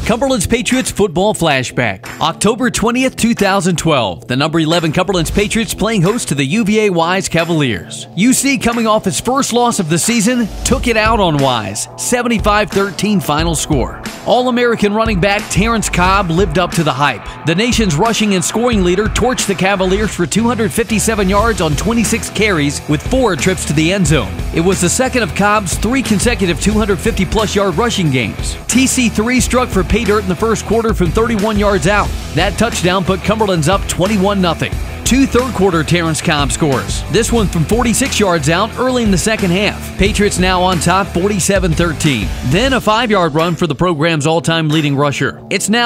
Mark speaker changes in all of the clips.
Speaker 1: Cumberland's Patriots football flashback. October 20th, 2012. The number 11 Cumberland's Patriots playing host to the UVA Wise Cavaliers. UC, coming off its first loss of the season, took it out on Wise. 75-13 final score. All-American running back Terrence Cobb lived up to the hype. The nation's rushing and scoring leader torched the Cavaliers for 257 yards on 26 carries with 4 trips to the end zone. It was the second of Cobb's 3 consecutive 250-plus yard rushing games. TC3 struck for pay dirt in the first quarter from 31 yards out. That touchdown put Cumberland's up 21-0. 2 third-quarter Terrence Cobb scores. This one from 46 yards out early in the second half. Patriots now on top 47-13. Then a 5-yard run for the program's all-time leading rusher. It's now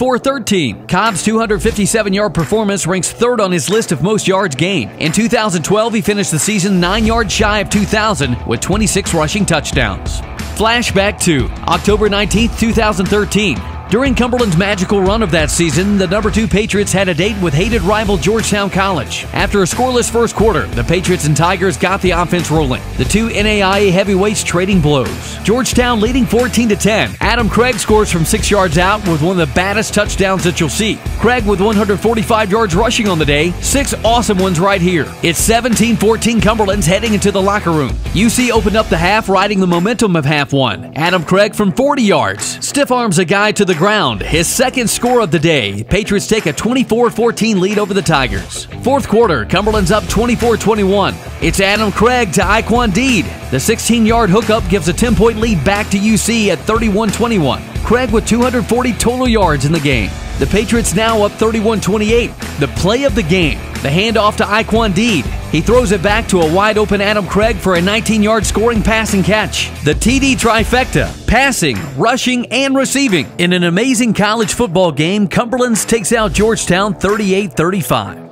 Speaker 1: 54-13. Cobb's 257-yard performance ranks 3rd on his list of most yards gained. In 2012, he finished the season 9 yards shy of 2,000 with 26 rushing touchdowns. Flashback to October 19th, 2013. During Cumberland's magical run of that season, the number 2 Patriots had a date with hated rival Georgetown College. After a scoreless first quarter, the Patriots and Tigers got the offense rolling. The 2 NAIA heavyweights trading blows. Georgetown leading 14-10. Adam Craig scores from 6 yards out with one of the baddest touchdowns that you'll see. Craig with 145 yards rushing on the day, 6 awesome ones right here. It's 17-14 Cumberland's heading into the locker room. UC opened up the half, riding the momentum of half one. Adam Craig from 40 yards stiff arms a guy to the ground. His second score of the day. Patriots take a 24-14 lead over the Tigers. Fourth quarter, Cumberland's up 24-21. It's Adam Craig to Iquan Deed. The 16-yard hookup gives a 10-point lead back to UC at 31-21. Craig with 240 total yards in the game. The Patriots now up 31-28. The play of the game. The handoff to Iquan Deed. He throws it back to a wide-open Adam Craig for a 19-yard scoring pass and catch. The TD trifecta. Passing, rushing, and receiving. In an amazing college football game, Cumberland's takes out Georgetown 38-35.